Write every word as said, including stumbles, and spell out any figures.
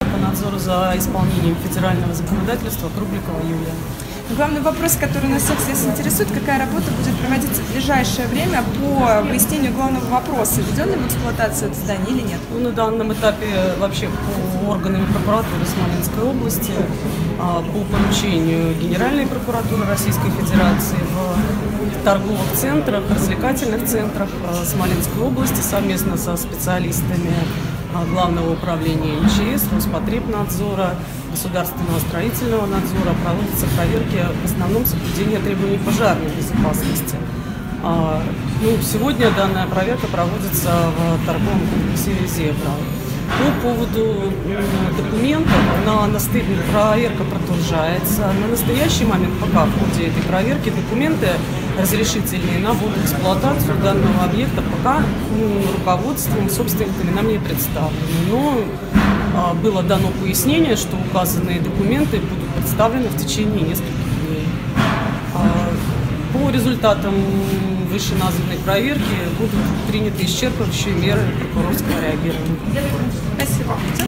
по надзору за исполнением федерального законодательства Кругликова Юлия. Главный вопрос, который нас всех здесь интересует, какая работа будет проводиться в ближайшее время по выяснению главного вопроса, введен ли в эксплуатацию это здание или нет? Ну, на данном этапе вообще по органам прокуратуры Смоленской области, по поручению Генеральной прокуратуры Российской Федерации в торговых центрах, развлекательных центрах Смоленской области совместно со специалистами Главного управления эм че эс, Роспотребнадзора, Государственного строительного надзора проводятся проверки в основном соблюдения требований пожарной безопасности. Ну, сегодня данная проверка проводится в торговом комплексе «Зебра». По поводу документов, на настоящий проверка продолжается. На настоящий момент, пока в ходе этой проверки, документы разрешительные на ввод в эксплуатацию данного объекта пока ну, руководством, собственниками нам не представлены. Но а, было дано пояснение, что указанные документы будут представлены в течение нескольких дней. А, по результатам вышеназванной проверки будут приняты исчерпывающие меры прокурорского реагирования. Спасибо.